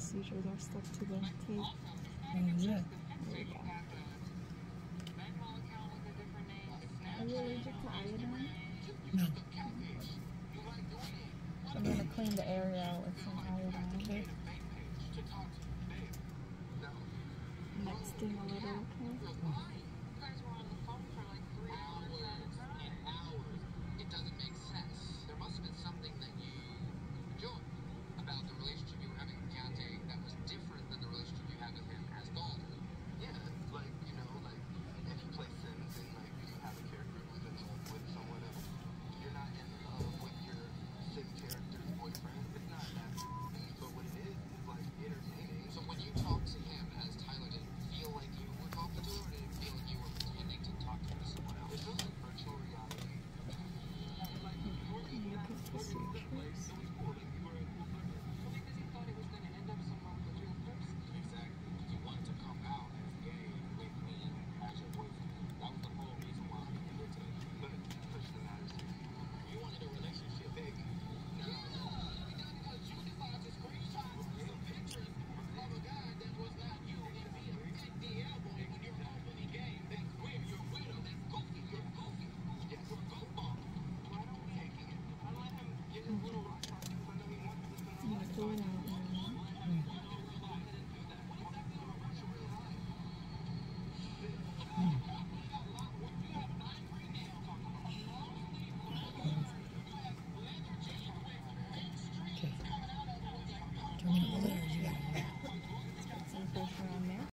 seizures are stuck to the tape. Yeah. There we go. Are you allergic to iodine? No. So I'm going to clean the area out with some iodine. Okay. Mixing a little, okay?